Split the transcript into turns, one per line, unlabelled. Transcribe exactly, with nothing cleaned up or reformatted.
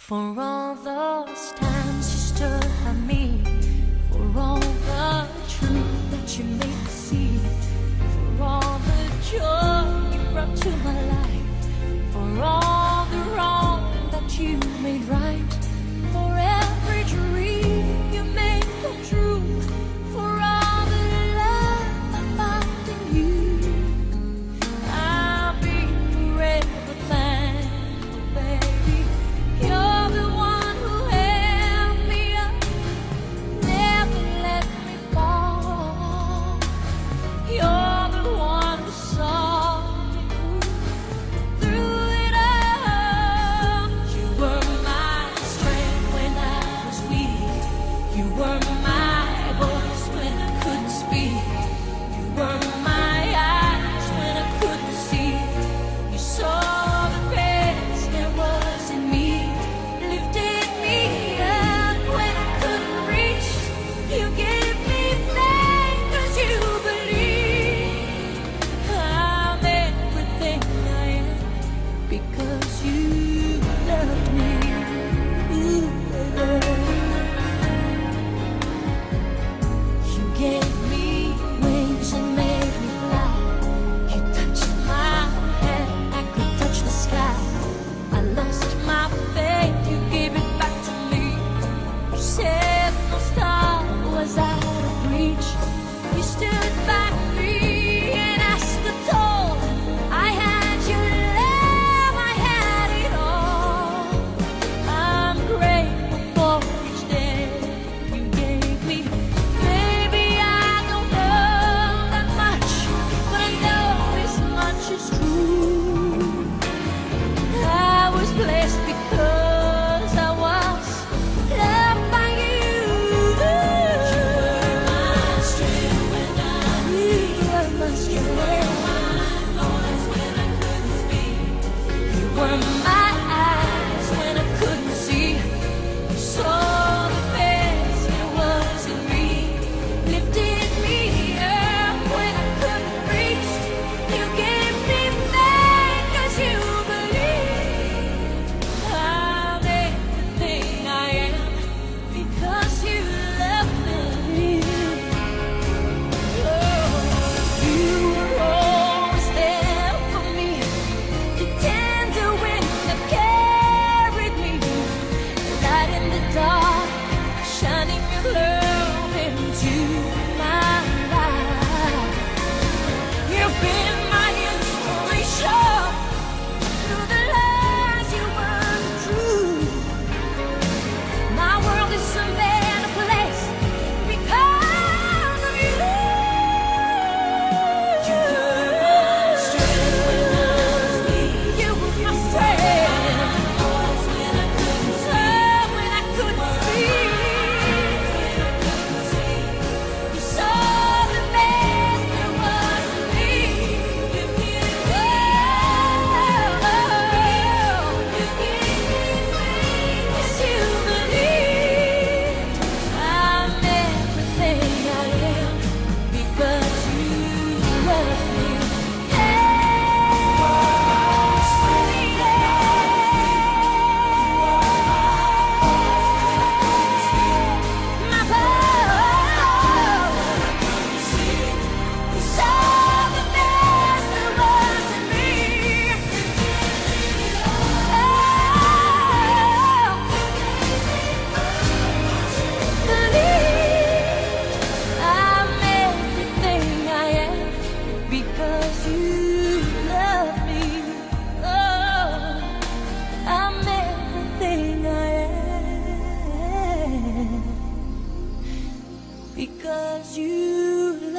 For all those times you stood by me, for all the truth that you made me see, for all the joy you brought to my life, for all the wrong that you made right, for every dream you made come true, for all the love I found in you, I'll be forever thankful, baby. You're the one who held me up, never let me fall. You're the one who saw me through, through it all. You were my strength when I was weak. You were my voice when I couldn't speak. You were my eyes when I couldn't see. You saw the best there was in me, lifted me up when I couldn't reach. You gave me faith 'cause you believe I'm everything I am because you love me. Ooh, baby. You gave me wings and made me fly. You touched my hand, I could touch the sky. I lost my faith, you gave it back to me. You said no star was out of reach. You stood by me and I stood tall. I had your love, I had it all. I'm grateful for each day you gave me. Maybe I don't know that much, but I know this much is true. I was blessed because I was loved by you. You were my strength when I was weak. You were my voice when I couldn't speak. You were my eyes when I couldn't see. You saw the best there was in me, lifted me up when I couldn't reach. You gave me faith 'cause you believe I'm everything I am because you love me. Oh, you were always there for me, the tender wind that carried me, the light in the dark, shining your love into my life. You've been my inspiration through the lies you weren't true. My world is a better place because of you. You were my strength when I was weak. You were my strength when I couldn't see. When I couldn't speak. You saw the best there was in me. You gave me you gave me faith 'cause you believe I'm everything I am because you love me. My love, you saw the best there was in me. Believe I'm everything I am because you love me. Oh, I'm everything I am because you